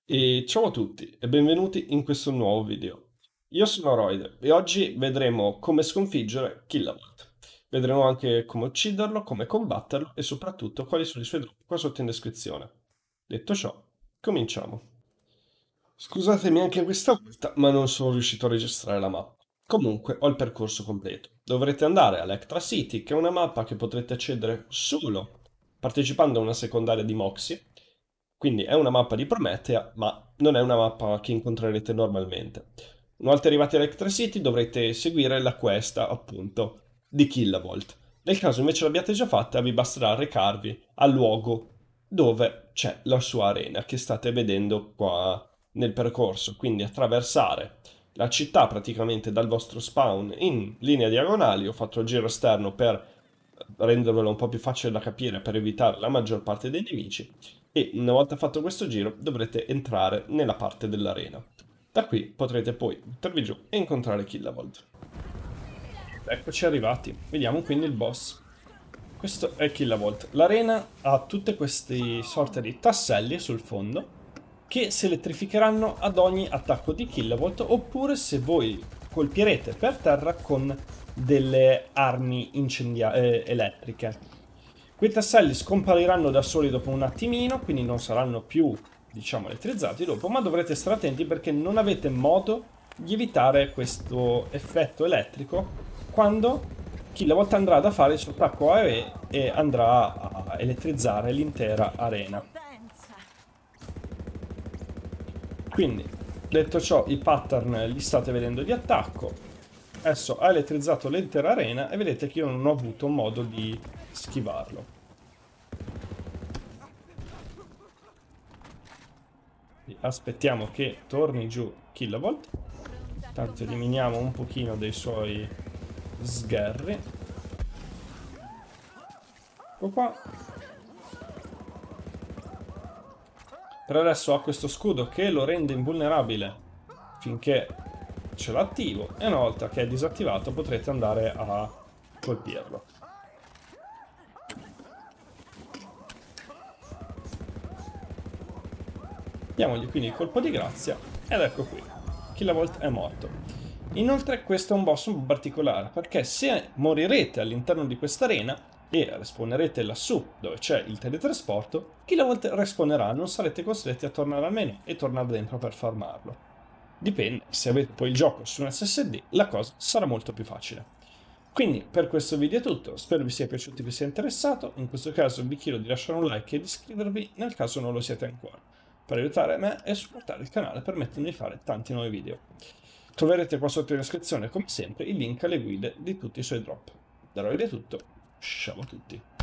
E ciao a tutti e benvenuti in questo nuovo video. Io sono Roide e oggi vedremo come sconfiggere Killabolt. Vedremo anche come ucciderlo, come combatterlo e soprattutto quali sono i suoi droppi qua sotto in descrizione. Detto ciò, cominciamo. Scusatemi anche questa volta, ma non sono riuscito a registrare la mappa. Comunque ho il percorso completo. Dovrete andare a Electra City, che è una mappa che potrete accedere solo partecipando a una secondaria di Moxie. Quindi è una mappa di Prometea, ma non è una mappa che incontrerete normalmente. Una volta arrivati a Electra City dovrete seguire la quest, appunto, di Killavolt. Nel caso invece l'abbiate già fatta, vi basterà recarvi al luogo dove c'è la sua arena che state vedendo qua nel percorso, quindi attraversare la città praticamente dal vostro spawn in linea diagonale. Ho fatto il giro esterno per rendervelo un po' più facile da capire, per evitare la maggior parte dei nemici, e una volta fatto questo giro dovrete entrare nella parte dell'arena. Da qui potrete poi buttarvi giù e incontrare Killavolt. Eccoci arrivati, vediamo quindi il boss. Questo è Killavolt. L'arena ha tutte queste sorte di tasselli sul fondo che si elettrificheranno ad ogni attacco di Killavolt, oppure se voi colpirete per terra con delle armi elettriche. Quei tasselli scompariranno da soli dopo un attimino, quindi non saranno più, diciamo, elettrizzati dopo, ma dovrete stare attenti perché non avete modo di evitare questo effetto elettrico quando Killavolt andrà ad fare il suo attacco AoE e andrà a elettrizzare l'intera arena. Quindi, detto ciò, i pattern li state vedendo di attacco. Adesso ha elettrizzato l'intera arena e vedete che io non ho avuto modo di schivarlo. Aspettiamo che torni giù Killavolt. Tanto eliminiamo un pochino dei suoi sgherri. Ecco qua. Per adesso ha questo scudo che lo rende invulnerabile finché ce l'ha attivo, e una volta che è disattivato potrete andare a colpirlo. Diamogli quindi il colpo di grazia ed ecco qui, Killavolt è morto. Inoltre questo è un boss un po' particolare, perché se morirete all'interno di questa arena e respawnerete lassù dove c'è il teletrasporto, Killavolt respawnerà, non sarete costretti a tornare al menu e tornare dentro per farmarlo. Dipende, se avete poi il gioco su un SSD la cosa sarà molto più facile. Quindi per questo video è tutto, spero vi sia piaciuto e vi sia interessato. In questo caso vi chiedo di lasciare un like e di iscrivervi nel caso non lo siete ancora, per aiutare me e supportare il canale, permettendomi di fare tanti nuovi video. Troverete qua sotto in descrizione come sempre il link alle guide di tutti i suoi drop. Da ora è tutto, ciao a tutti.